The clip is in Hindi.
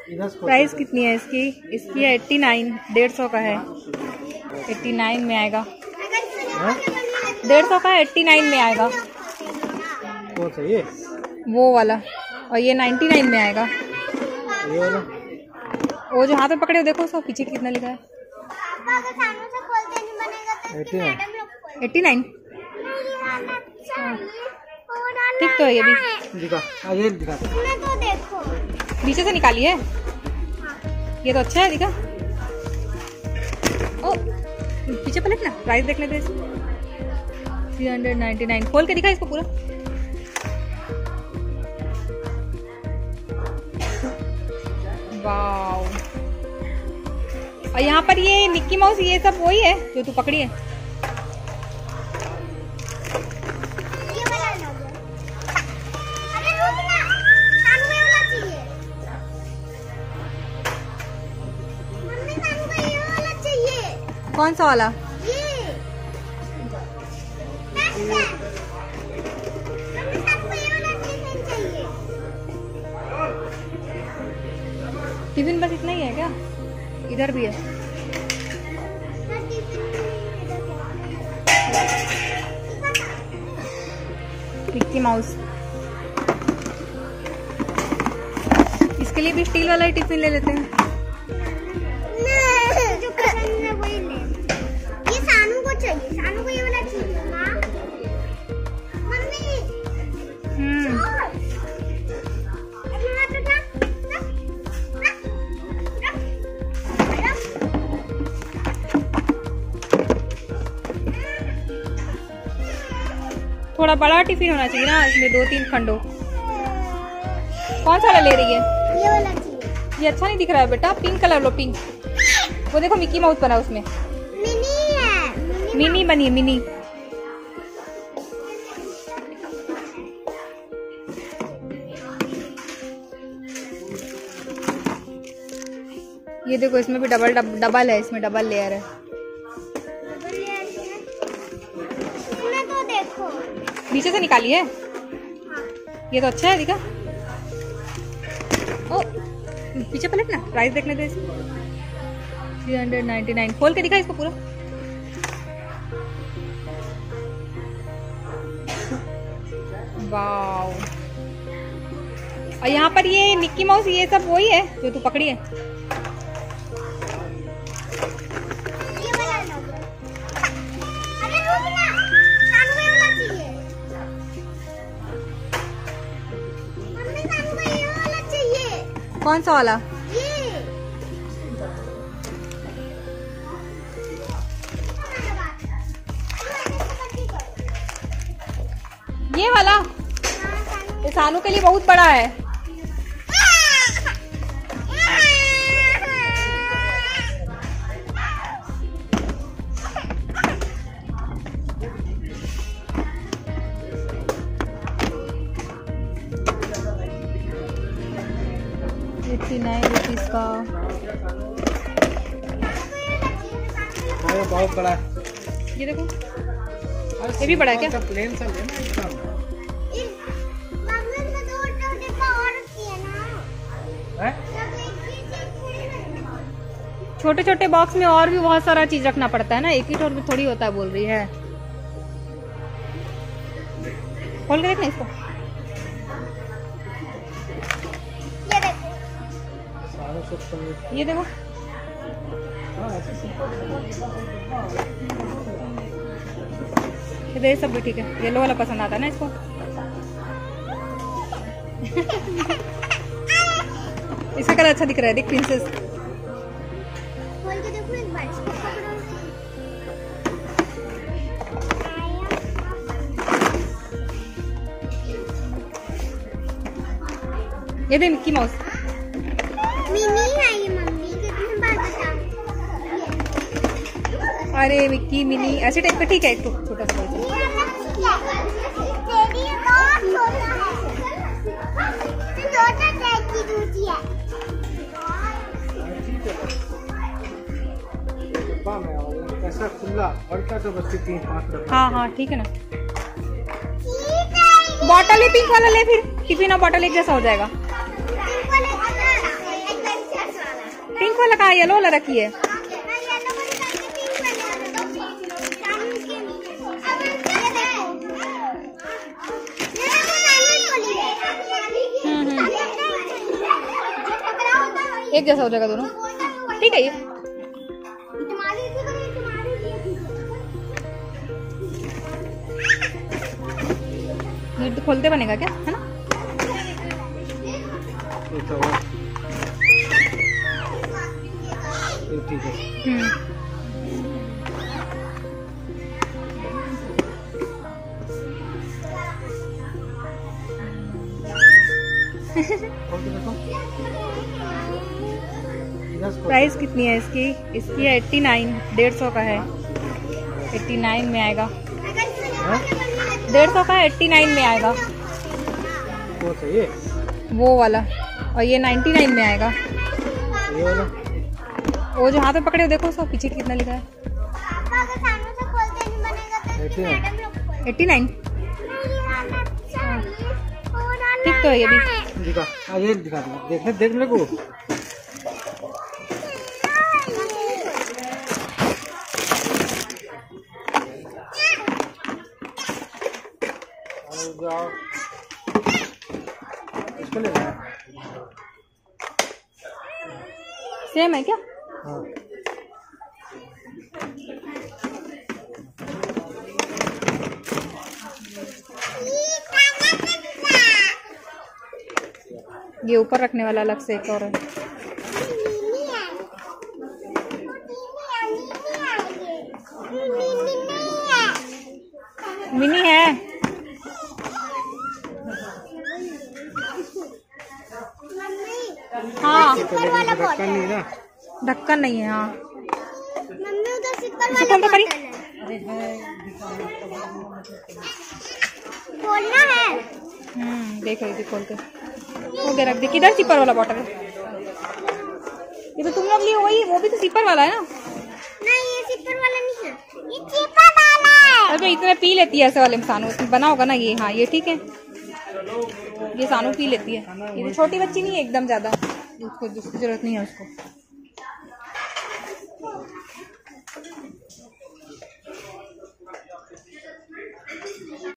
प्राइस कितनी है इसकी? इसकी है 89, 150 का है। 89 में आएगा। 150 का 89 में आएगा। कौन सा ये? वो वाला। और ये 99 में आएगा। ये वाला? वो जो हाथ में पकड़े हो देखो उसका पीछे कितना लिखा है। 89। ठीक तो है ये भी। दिखा, ये दिखा। तो देखो नीचे से निकालिए। ये तो अच्छा है, दिखा। ओ पीछे पलट ना, प्राइस देखने दे। 399। खोल के दिखा इसको पूरा। वाव। और यहाँ पर ये मिक्की माउस ये सब वही है जो तू पकड़ी है। कौन सा वाला? टिफिन बस इतना ही है क्या? इधर भी है। Mickey Mouse. इसके लिए भी स्टील वाला ही टिफिन ले लेते हैं। जो पसंद है वही ले। ये सानू को चाहिए, सानू को ये वाला चाहिए। माँ, मम्मी। थोड़ा बड़ा टिफिन होना चाहिए ना, इसमें 2-3 खंडो। कौन सा वाला ले रही है? ये वाला चाहिए। ये अच्छा नहीं दिख रहा है बेटा, पिंक कलर लो, पिंक। वो देखो मिक्की माउस बना उसमें। मिनी है। मिनी बनी है, मिनी। ये देखो इसमें भी डबल है, इसमें डबल लेयर है। तो देखो नीचे से निकालिए। ये तो अच्छा है, दिखा। ओ पीछे पलट ना, प्राइस देखने दे। 399। खोल के दिखा इसको पूरा। वाव। और यहाँ पर ये मिक्की माउस ये सब वही है जो तू पकड़ी है। ये वाला लो। अरे रुक ना, सानू को ये वाला चाहिए। मम्मी सानू को ये वाला चाहिए। कौन सा वाला? ये वाला। ये सानू के लिए बहुत बड़ा है। ₹89 का। बहुत बड़ा है। ये देखो, ये भी बड़ा है क्या? प्लेन सा लेना। छोटे छोटे बॉक्स में और भी बहुत सारा चीज रखना पड़ता है ना, एक ही टोर में थोड़ी होता है, बोल रही है। खोल के देखना इसको। ये देखो। ये सब भी ठीक है। येलो वाला पसंद आता है ना इसको। इसका कलर अच्छा दिख रहा है, देख प्रिंसेस। खोल के देखो एक बार, इसको पकड़ो। ये दे मिक्की माउस। मिनी है ये मम्मी, कितनी बार बताऊं? अरे मिक्की मिनी ऐसे टाइप का ठीक है, एक तो छोटा सा। ऐसा खुला और क्या तो बस 3-5। हाँ हाँ ठीक है ना। बॉटल ही पिंक वाला ले, फिर टिफिन और बॉटल एक जैसा हो जाएगा। वाला कहाँ है? येलो वाला रखी है। एक जैसा हो जाएगा दोनों, ठीक है। ये तो खोलते बनेगा क्या, है ना? ठीक है। प्राइस कितनी है इसकी? इसकी है 89, 150 का है। 89 में आएगा। 150 का 89 में आएगा वो चाहिए वो वाला, और ये 99 में आएगा। ये वाला वो जो हाथ में पकड़े हो देखो, उसका पीछे कितना लिखा है? 89। ठीक तो है ये भी। दिखा, ये दिखा दो, देखने देख मेरे को। इसको ले लेना। सेम है क्या? हाँ। ये ऊपर रखने वाला अलग से एक और है। मिनी है। हाँ, ढक्कन नहीं ना, ढक्कन नहीं है। हाँ, मम्मी उधर सिक्कर इसे वाला खोल तो करी। खोलना है। देख रही थी खोल के। हो गया, रख दे। किधर सिपर वाला बॉटल है? ये तो तुम लोग लिए वही, वो भी तो सिपर वाला है ना? नहीं, ये सिपर वाला नहीं है, ये चिपर वाला है। अरे इतने पी लेती है ऐसे वाले में सानू, बना होगा ना ये। हाँ, ये ठीक है, ये सानू पी लेती है। ये तो छोटी बच्ची नहीं है एकदम ज्यादा, उसको जिसकी जरूरत नहीं है उसको।